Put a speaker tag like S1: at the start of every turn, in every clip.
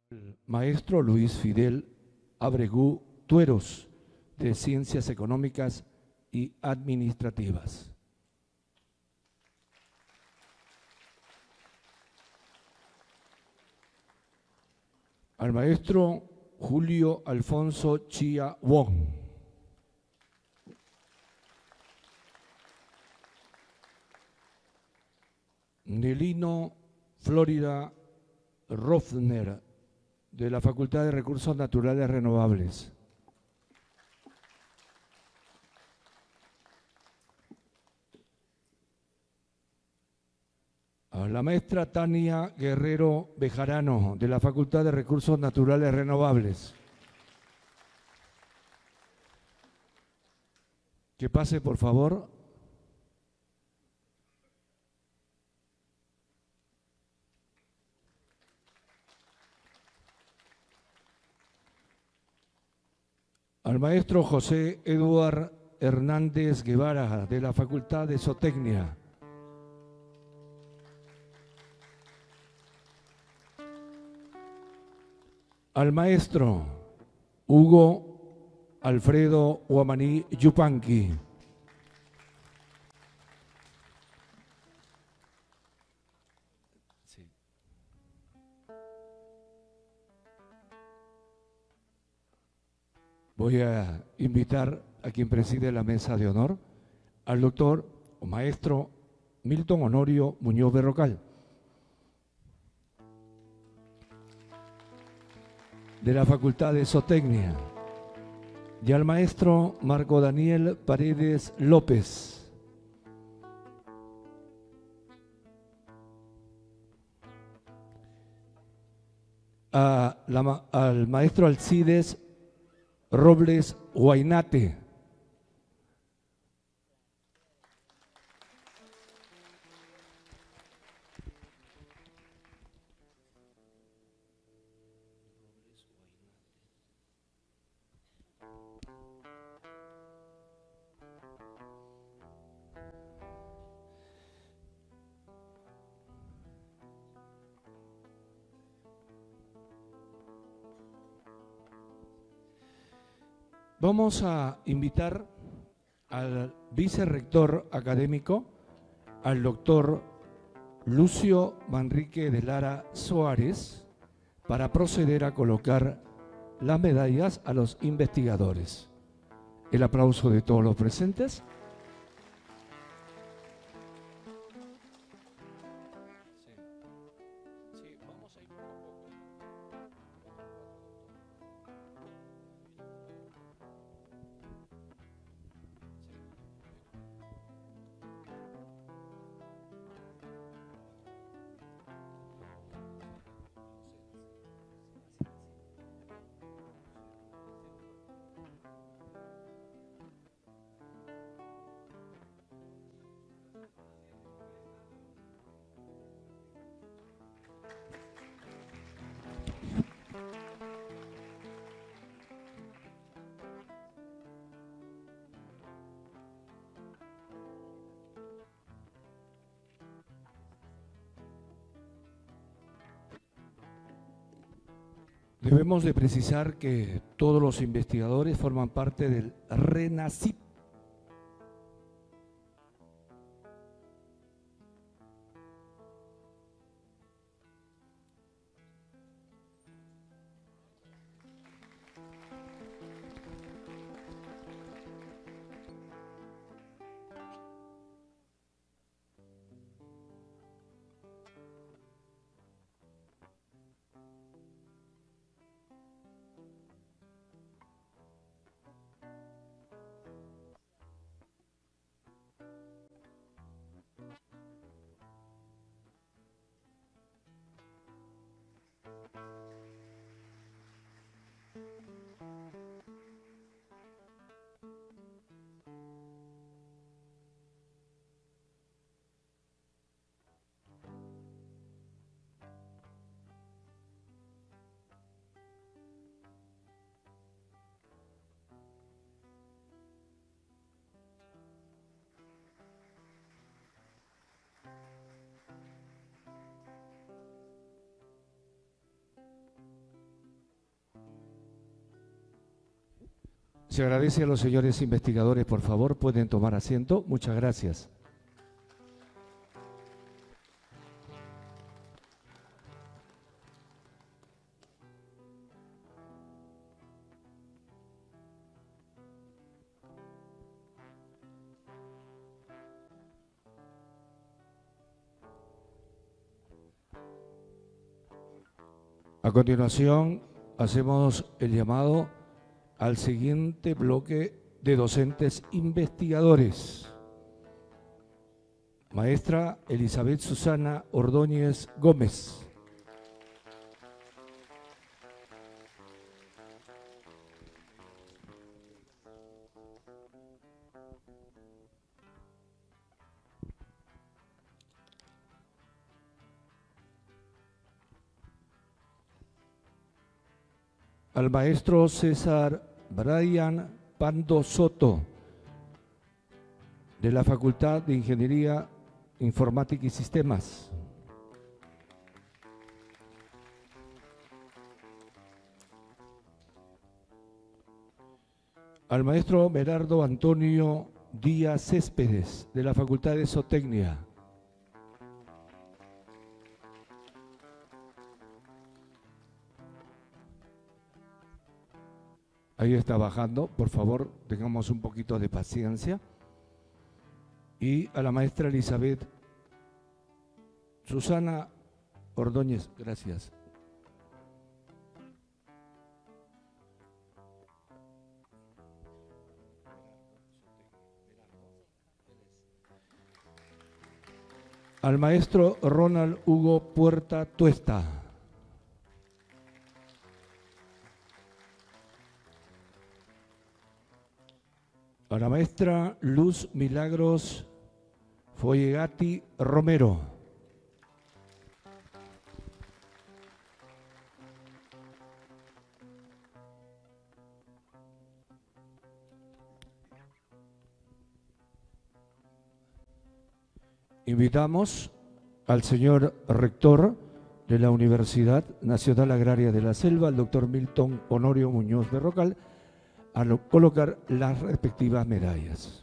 S1: El maestro Luis Fidel Abregú Tueros, de Ciencias Económicas y Administrativas. Al maestro Julio Alfonso Chia Wong. Nelino Florida Rofner, de la Facultad de Recursos Naturales Renovables. A la maestra Tania Guerrero Bejarano, de la Facultad de Recursos Naturales Renovables. Que pase, por favor. Al maestro José Eduard Hernández Guevara, de la Facultad de Zootecnia. Al maestro Hugo Alfredo Huamaní Yupanqui. Voy a invitar a quien preside la mesa de honor, al doctor o maestro Milton Honorio Muñoz Berrocal, de la Facultad de Zootecnia, y al maestro Marco Daniel Paredes López, al maestro Alcides Robles Huaynate, vamos a invitar al vicerrector académico, al doctor Lucio Manrique de Lara Soares, para proceder a colocar las medallas a los investigadores. El aplauso de todos los presentes. Debemos de precisar que todos los investigadores forman parte del RENACIP. Se agradece a los señores investigadores, por favor, pueden tomar asiento. Muchas gracias. A continuación, hacemos el llamado al siguiente bloque de docentes investigadores. Maestra Elizabeth Susana Ordóñez Gómez. Al maestro César Brian Pando Soto, de la Facultad de Ingeniería Informática y Sistemas. Al maestro Merardo Antonio Díaz Céspedes, de la Facultad de Zootecnia. Ahí está bajando, por favor, tengamos un poquito de paciencia. Y a la maestra Elizabeth Susana Ordóñez, gracias. Al maestro Ronald Hugo Puerta Tuesta. A la maestra Luz Milagros Follegati Romero. Invitamos al señor rector de la Universidad Nacional Agraria de la Selva, el doctor Milton Honorio Muñoz Berrocal, a colocar las respectivas medallas.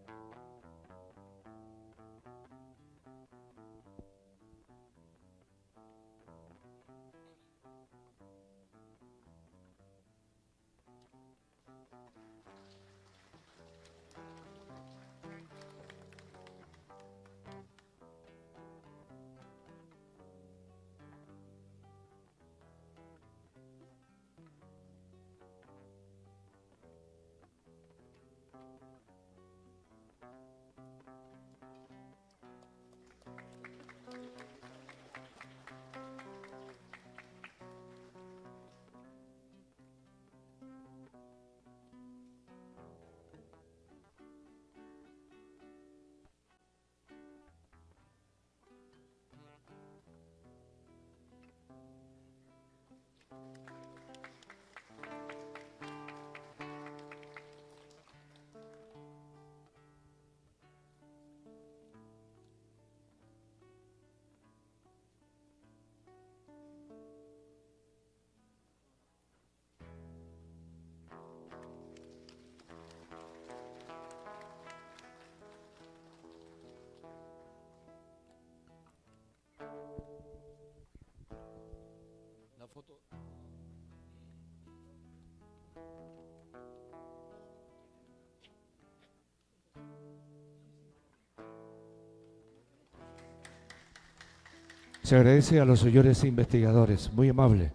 S1: La foto. Se agradece a los señores investigadores, muy amable.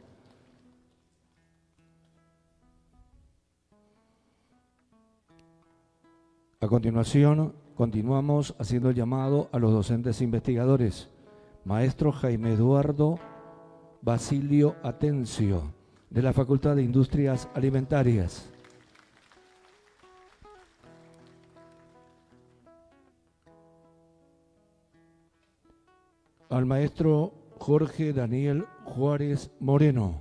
S1: A continuación, continuamos haciendo el llamado a los docentes investigadores. Maestro Jaime Eduardo Basilio Atencio, de la Facultad de Industrias Alimentarias. Al maestro Jorge Daniel Juárez Moreno.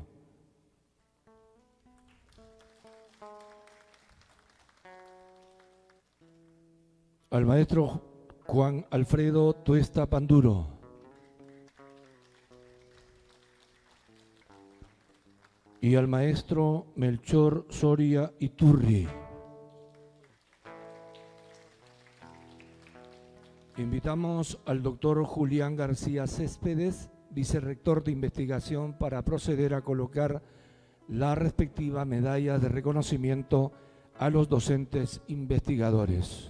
S1: Al maestro Juan Alfredo Tuesta Panduro. Y al maestro Melchor Soria Iturri. Invitamos al doctor Julián García Céspedes, vicerrector de investigación, para proceder a colocar la respectiva medalla de reconocimiento a los docentes investigadores.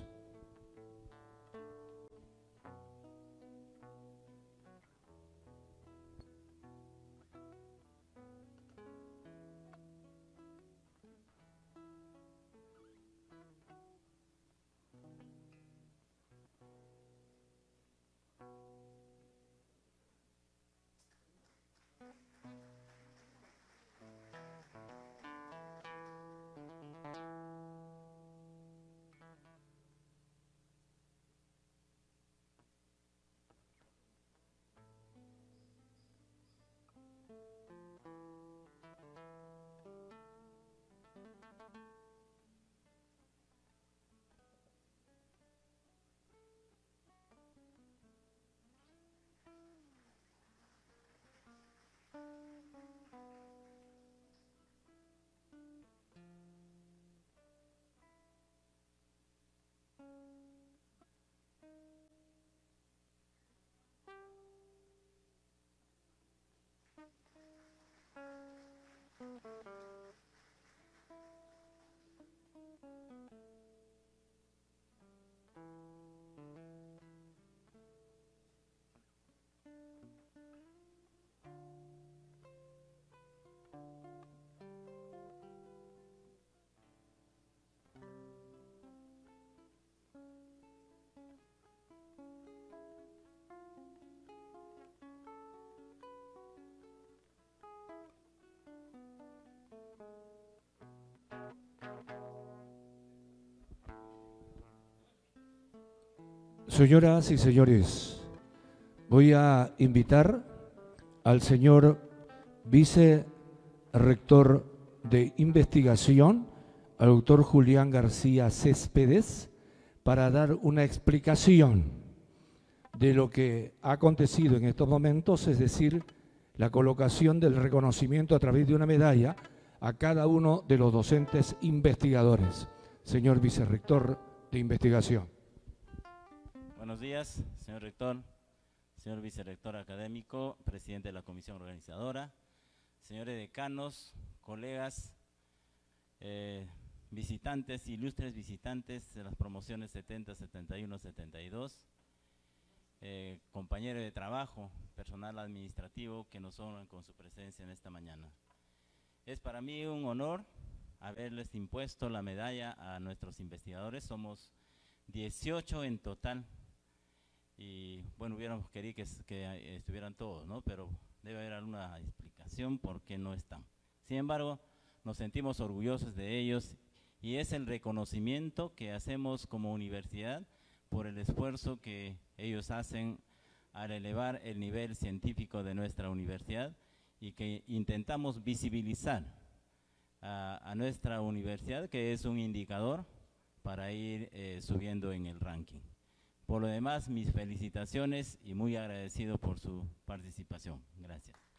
S1: Señoras y señores, voy a invitar al señor vicerrector de investigación, al doctor Julián García Céspedes, para dar una explicación de lo que ha acontecido en estos momentos, es decir, la colocación del reconocimiento a través de una medalla a cada uno de los docentes investigadores. Señor vicerrector de investigación.
S2: Buenos días, señor rector, señor vicerrector académico, presidente de la comisión organizadora, señores decanos, colegas, visitantes, ilustres visitantes de las promociones 70, 71, 72, compañeros de trabajo, personal administrativo que nos honran con su presencia en esta mañana. Es para mí un honor haberles impuesto la medalla a nuestros investigadores. Somos 18 en total. Y bueno, hubiéramos querido que estuvieran todos, ¿no? Pero debe haber alguna explicación por qué no están. Sin embargo, nos sentimos orgullosos de ellos y es el reconocimiento que hacemos como universidad por el esfuerzo que ellos hacen al elevar el nivel científico de nuestra universidad y que intentamos visibilizar a nuestra universidad, que es un indicador para ir subiendo en el ranking. Por lo demás, mis felicitaciones y muy agradecido por su participación. Gracias.